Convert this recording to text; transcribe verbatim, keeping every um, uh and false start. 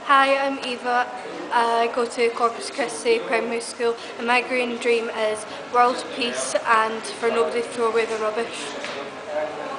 Hi, I'm Eva. I go to Corpus Christi Primary School and my green dream is world peace and for nobody to throw away the rubbish.